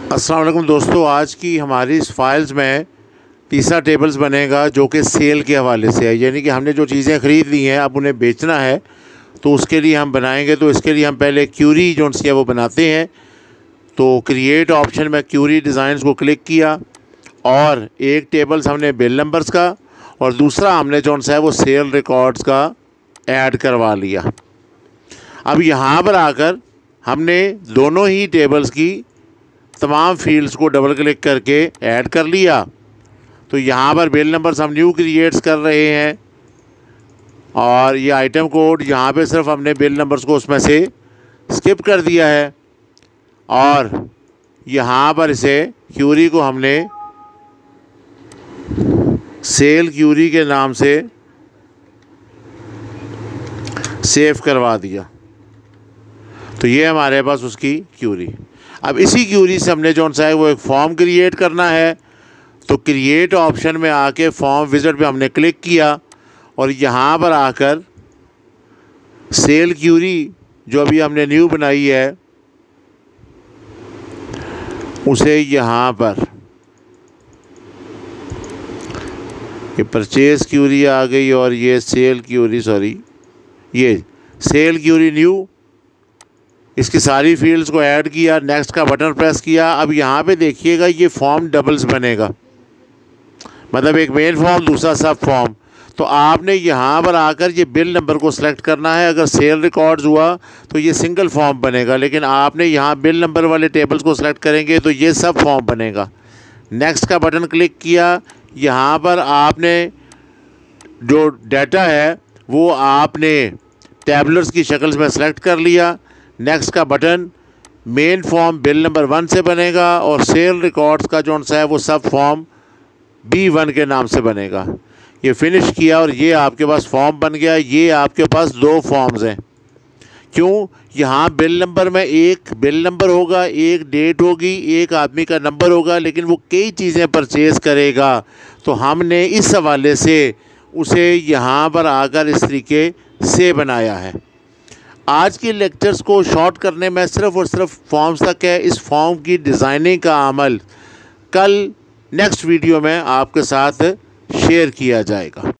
अस्सलाम वालेकुम दोस्तों, आज की हमारी इस फाइल्स में तीसरा टेबल्स बनेगा जो कि सेल के हवाले से है। यानी कि हमने जो चीज़ें ख़रीद ली हैं अब उन्हें बेचना है, तो उसके लिए हम बनाएंगे। तो इसके लिए हम पहले क्यूरी जो है वो बनाते हैं। तो क्रिएट ऑप्शन में क्यूरी डिज़ाइंस को क्लिक किया और एक टेबल्स हमने बिल नंबर्स का और दूसरा हमने जो है वो सेल रिकॉर्ड्स का ऐड करवा लिया। अब यहाँ पर आकर हमने दोनों ही टेबल्स की तमाम फील्ड्स को डबल क्लिक करके ऐड कर लिया। तो यहाँ पर बिल नंबर्स हम न्यू क्रिएट्स कर रहे हैं और ये आइटम कोड यहाँ पे सिर्फ हमने बिल नंबर्स को उसमें से स्किप कर दिया है और यहाँ पर इसे क्यूरी को हमने सेल क्यूरी के नाम से सेव करवा दिया। तो ये हमारे पास उसकी क्यूरी। अब इसी क्यूरी से हमने जो है वो एक फॉर्म क्रिएट करना है। तो क्रिएट ऑप्शन में आके फॉर्म विज़िट पे हमने क्लिक किया और यहाँ पर आकर सेल क्यूरी जो अभी हमने न्यू बनाई है उसे यहाँ पर ये परचेज़ क्यूरी आ गई और ये सेल क्यूरी ये सेल क्यूरी न्यू, इसकी सारी फील्ड्स को ऐड किया, नेक्स्ट का बटन प्रेस किया। अब यहाँ पे देखिएगा ये फॉर्म डबल्स बनेगा, मतलब एक मेन फॉर्म दूसरा सब फॉर्म। तो आपने यहाँ पर आकर ये बिल नंबर को सिलेक्ट करना है। अगर सेल रिकॉर्ड्स हुआ तो ये सिंगल फॉर्म बनेगा, लेकिन आपने यहाँ बिल नंबर वाले टेबल्स को सिलेक्ट करेंगे तो ये सब फॉर्म बनेगा। नेक्स्ट का बटन क्लिक किया, यहाँ पर आपने जो डाटा है वो आपने टैबलर्स की शक्ल में सेलेक्ट कर लिया। नेक्स्ट का button main form bill number 1 से बनेगा और सेल रिकॉर्ड्स का जो है वो सब फॉर्म B1 के नाम से बनेगा। ये फिनिश किया और ये आपके पास फॉर्म बन गया। ये आपके पास दो फॉर्म्स हैं। क्यों? यहाँ बिल नंबर में एक बिल नंबर होगा, एक डेट होगी, एक आदमी का नंबर होगा, लेकिन वो कई चीज़ें परचेज़ करेगा। तो हमने इस हवाले से उसे यहाँ पर आकर इस तरीके से बनाया है। आज के लेक्चर्स को शॉर्ट करने में सिर्फ़ और सिर्फ फॉर्म्स तक है। इस फॉर्म की डिज़ाइनिंग का अमल कल नेक्स्ट वीडियो में आपके साथ शेयर किया जाएगा।